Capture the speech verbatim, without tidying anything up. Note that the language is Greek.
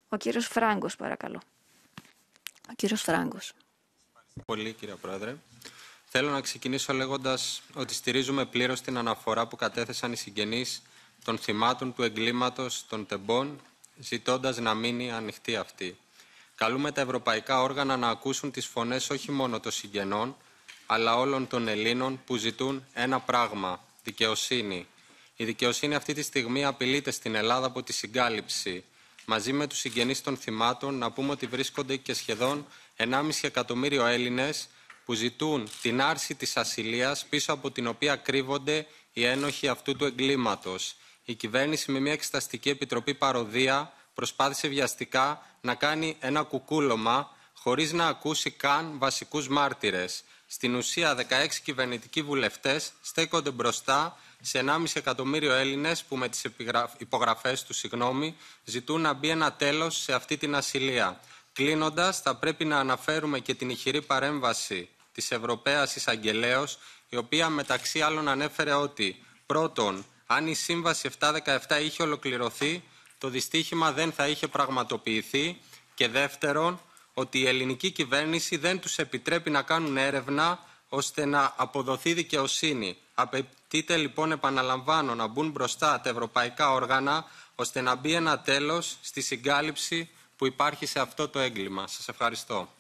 Ο κύριος Φράγκος, παρακαλώ. Ο κύριος Φράγκος. Πολύ, κύριε Πρόεδρε. Θέλω να ξεκινήσω λέγοντας ότι στηρίζουμε πλήρως την αναφορά που κατέθεσαν οι συγγενείς των θυμάτων του εγκλήματος των τεμπών, ζητώντας να μείνει ανοιχτή αυτή. Καλούμε τα ευρωπαϊκά όργανα να ακούσουν τις φωνές όχι μόνο των συγγενών, αλλά όλων των Ελλήνων που ζητούν ένα πράγμα, δικαιοσύνη. Η δικαιοσύνη αυτή τη στιγμή απειλείται στην Ελλάδα από τη συγκάλυψη. Μαζί με τους συγγενείς των θυμάτων να πούμε ότι βρίσκονται και σχεδόν ενάμιση εκατομμύριο Έλληνες που ζητούν την άρση της ασυλίας πίσω από την οποία κρύβονται οι ένοχοι αυτού του εγκλήματος. Η κυβέρνηση με μια εξεταστική επιτροπή παροδία προσπάθησε βιαστικά να κάνει ένα κουκούλωμα χωρίς να ακούσει καν βασικούς μάρτυρες. Στην ουσία δεκαέξι κυβερνητικοί βουλευτές στέκονται μπροστά σε ενάμιση εκατομμύριο Έλληνες που με τις υπογραφές τους συγγνώμη, ζητούν να μπει ένα τέλος σε αυτή την ασυλία. Κλείνοντας, θα πρέπει να αναφέρουμε και την ηχηρή παρέμβαση της Ευρωπαίας Εισαγγελέως, η οποία μεταξύ άλλων ανέφερε ότι πρώτον, αν η Σύμβαση επτακόσια δεκαεπτά είχε ολοκληρωθεί, το δυστύχημα δεν θα είχε πραγματοποιηθεί και δεύτερον, ότι η ελληνική κυβέρνηση δεν τους επιτρέπει να κάνουν έρευνα ώστε να αποδοθεί δικαιοσύνη. Απαιτείται λοιπόν, επαναλαμβάνω, να μπουν μπροστά τα ευρωπαϊκά όργανα ώστε να μπει ένα τέλος στη συγκάλυψη που υπάρχει σε αυτό το έγκλημα. Σας ευχαριστώ.